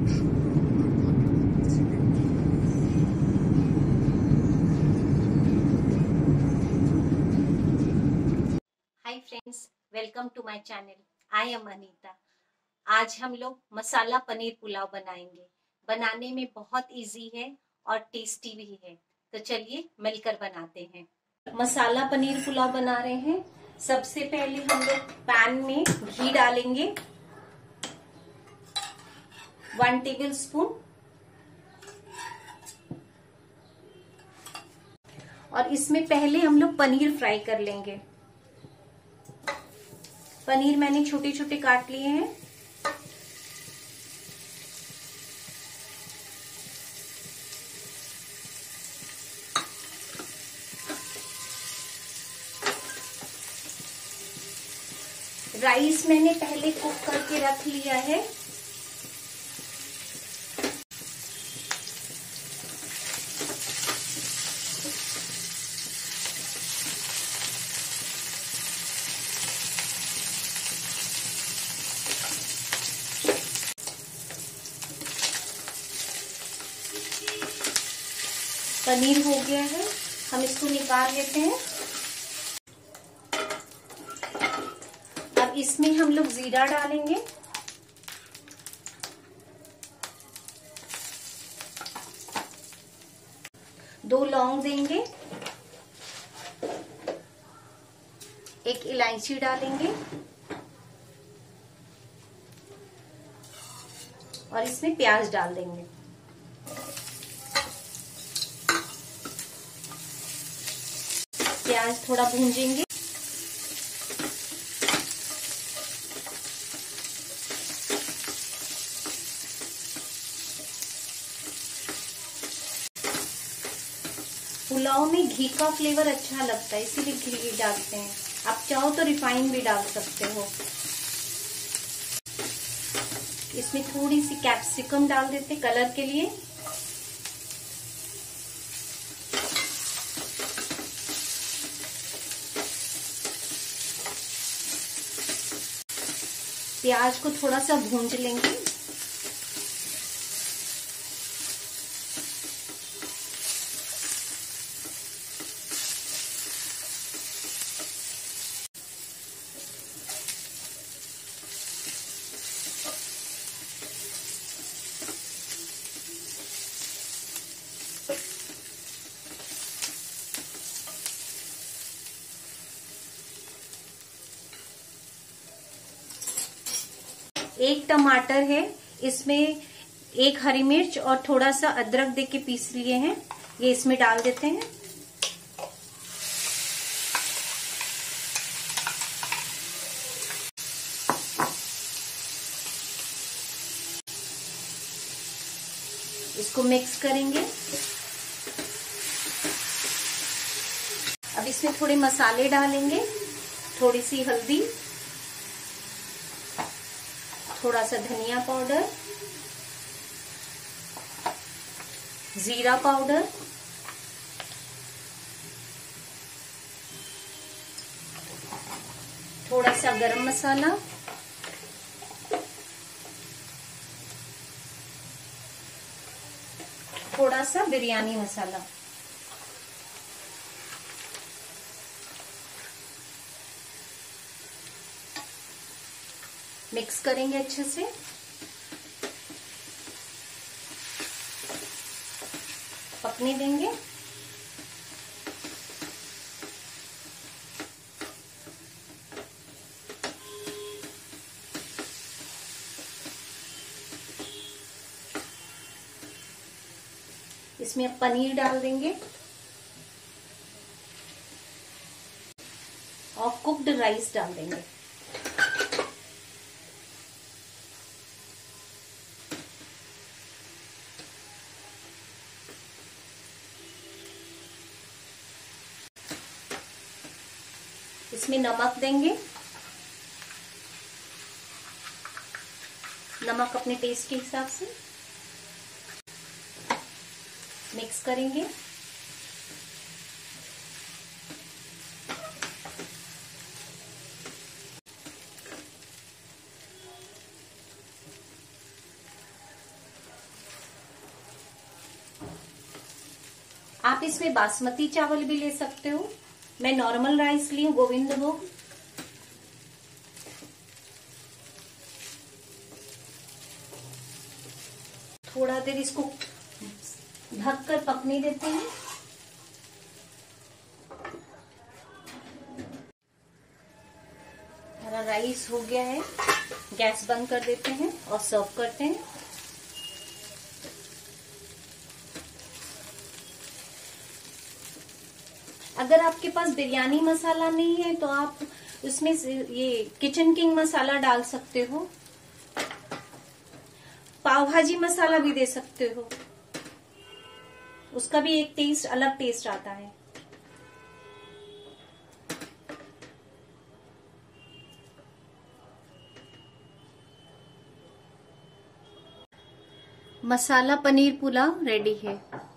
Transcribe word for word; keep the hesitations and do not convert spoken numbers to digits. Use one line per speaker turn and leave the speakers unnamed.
Hi friends, welcome to my channel. I am Anita. आज हम लोग मसाला पनीर पुलाव बनाएंगे। बनाने में बहुत इजी है और टेस्टी भी है, तो चलिए मिलकर बनाते हैं। मसाला पनीर पुलाव बना रहे हैं। सबसे पहले हम लोग पैन में घी डालेंगे, वन टेबल स्पून, और इसमें पहले हम लोग पनीर फ्राई कर लेंगे। पनीर मैंने छोटे छोटे काट लिए हैं। राइस मैंने पहले कुक करके रख लिया है। पनीर हो गया है, हम इसको निकाल लेते हैं। अब इसमें हम लोग जीरा डालेंगे, दो लौंग देंगे, एक इलायची डालेंगे और इसमें प्याज डाल देंगे। प्याज थोड़ा भूंजेंगे। पुलाव में घी का फ्लेवर अच्छा लगता है, इसीलिए घी डालते हैं। आप चाहो तो रिफाइन भी डाल सकते हो। इसमें थोड़ी सी कैप्सिकम डाल देते कलर के लिए। प्याज को थोड़ा सा भूंज लेंगे। एक टमाटर है, इसमें एक हरी मिर्च और थोड़ा सा अदरक दे के पीस लिए हैं, ये इसमें डाल देते हैं। इसको मिक्स करेंगे। अब इसमें थोड़े मसाले डालेंगे, थोड़ी सी हल्दी, थोड़ा सा धनिया पाउडर, जीरा पाउडर, थोड़ा सा गरम मसाला, थोड़ा सा बिरयानी मसाला। मिक्स करेंगे अच्छे से। पकने देंगे। इसमें अब पनीर डाल देंगे और कुक्ड राइस डाल देंगे। इसमें नमक देंगे, नमक अपने टेस्ट के हिसाब से। मिक्स करेंगे। आप इसमें बासमती चावल भी ले सकते हो। मैं नॉर्मल राइस ली हूँ, गोविंदभोग। थोड़ा देर इसको ढककर पकने देते हैं। हमारा राइस हो गया है, गैस बंद कर देते हैं और सर्व करते हैं। अगर आपके पास बिरयानी मसाला नहीं है तो आप उसमें ये किचन किंग मसाला डाल सकते हो, पाव भाजी मसाला भी दे सकते हो, उसका भी एक टेस्ट, अलग टेस्ट आता है। मसाला पनीर पुलाव रेडी है।